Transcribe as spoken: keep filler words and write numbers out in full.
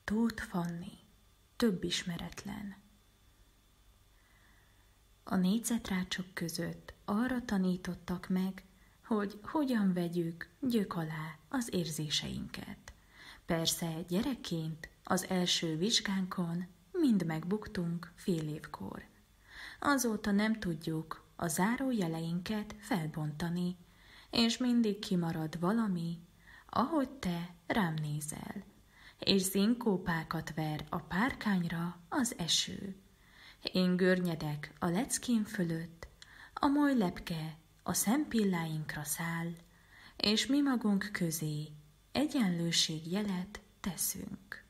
Tóth Fanni, több ismeretlen. A négyzetrácsok között arra tanítottak meg, hogy hogyan vegyük gyök alá az érzéseinket. Persze gyerekként az első vizsgánkon mind megbuktunk fél évkor. Azóta nem tudjuk a zárójeleinket felbontani, és mindig kimarad valami, ahogy te rám nézel, és szinkópákat ver a párkányra az eső. Én görnyedek a leckém fölött, a moly lepke a szempilláinkra száll, és mi magunk közé egyenlőségjelet teszünk.